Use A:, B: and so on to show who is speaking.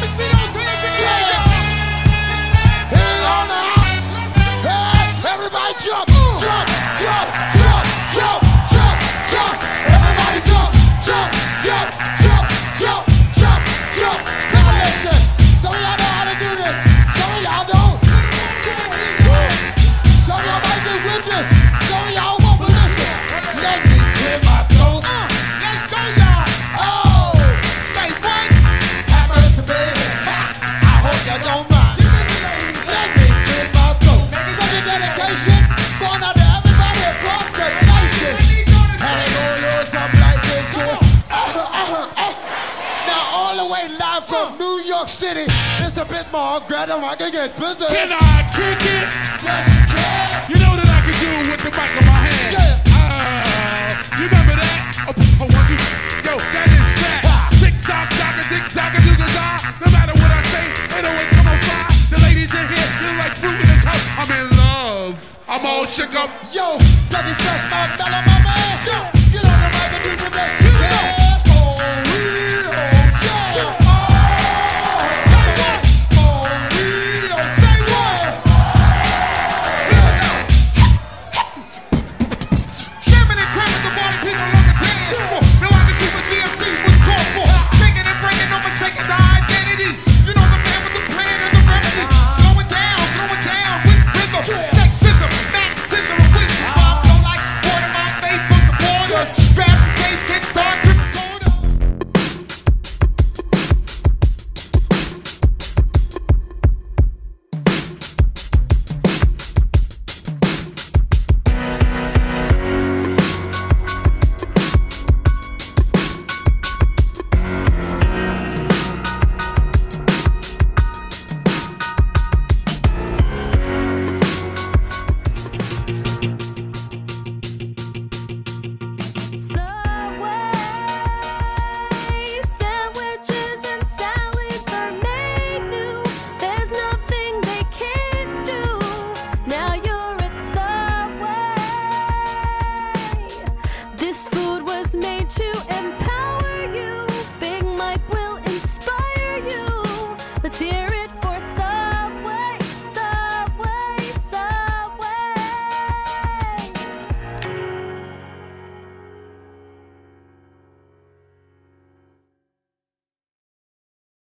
A: see those hands again, y'all. Here we go now. Hey, everybody jump, jump, jump, jump, jump, jump, jump. Everybody jump, jump, jump, jump, jump, jump, jump. Now listen, some of y'all know how to do this. Some of y'all don't. Some of y'all might get with this. Some of y'all won't, but listen. Let me clear my throat. Let's go, y'all. Oh, say what? Have mercy, baby. I hope you don't mind. Let me clear my throat. For the dedication, going out to everybody across the nation. Hallelujah, something like this. Now all the way live from New York City, Mr. Bismarck, grab them, I can get busy.
B: Can I kick it?
A: Yes, you can.
B: You know that I can do with the mic in my hand. You remember that? Oh, 1, 2, yo, that is fat. Tick-tock, tick-tock, no matter what I say, it always come on fire. The ladies in here, you like fruit in a cup. I'm in love. I'm all shook up.
A: Yo, Dougie Fresh, my fella, my man.